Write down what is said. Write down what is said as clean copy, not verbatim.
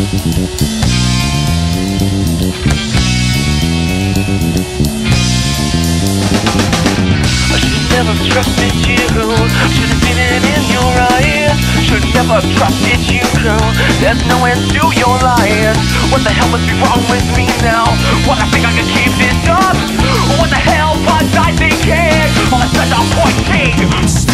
Never trusted you. Should've seen it in your eyes. Should've never trusted you. There's no end to your lies. What the hell must be wrong with me now? What, I think I can keep this up? What the hell was I thinking? All I said I'm pointing.